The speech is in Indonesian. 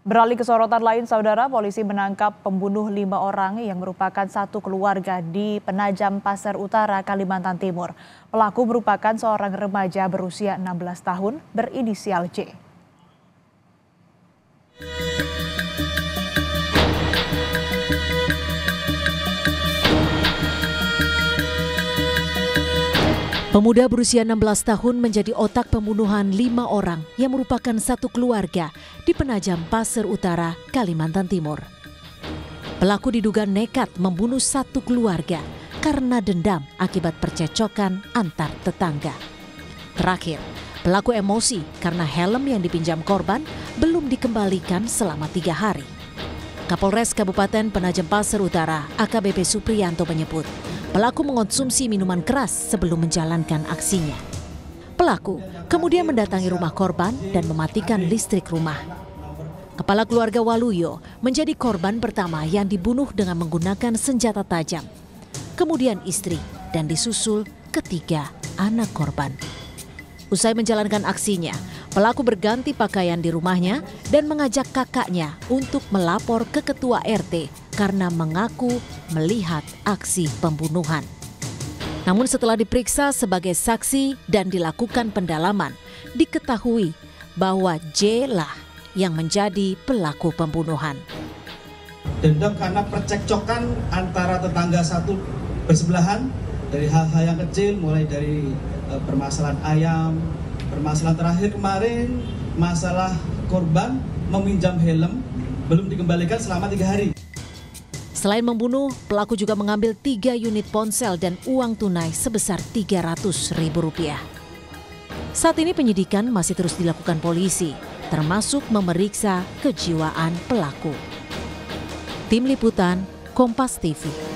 Beralih ke sorotan lain, saudara, polisi menangkap pembunuh 5 orang yang merupakan satu keluarga di Penajam Pasir Utara, Kalimantan Timur. Pelaku merupakan seorang remaja berusia 16 tahun berinisial J. Pemuda berusia 16 tahun menjadi otak pembunuhan 5 orang yang merupakan satu keluarga di Penajam Pasir Utara, Kalimantan Timur. Pelaku diduga nekat membunuh satu keluarga karena dendam akibat percecokan antar tetangga. Terakhir, pelaku emosi karena helm yang dipinjam korban belum dikembalikan selama 3 hari. Kapolres Kabupaten Penajam Pasir Utara, AKBP Supriyanto menyebut, pelaku mengonsumsi minuman keras sebelum menjalankan aksinya. Pelaku kemudian mendatangi rumah korban dan mematikan listrik rumah. Kepala keluarga Waluyo menjadi korban pertama yang dibunuh dengan menggunakan senjata tajam. Kemudian istri dan disusul ketiga anak korban. Usai menjalankan aksinya, pelaku berganti pakaian di rumahnya dan mengajak kakaknya untuk melapor ke ketua RT karena mengaku melihat aksi pembunuhan. Namun setelah diperiksa sebagai saksi dan dilakukan pendalaman, diketahui bahwa J lah yang menjadi pelaku pembunuhan. Dendam karena percekcokan antara tetangga satu bersebelahan dari hal-hal yang kecil, mulai dari permasalahan ayam, permasalahan terakhir kemarin masalah korban meminjam helm belum dikembalikan selama 3 hari. Selain membunuh, pelaku juga mengambil 3 unit ponsel dan uang tunai sebesar Rp300.000. Saat ini penyidikan masih terus dilakukan polisi, termasuk memeriksa kejiwaan pelaku. Tim Liputan, Kompas TV.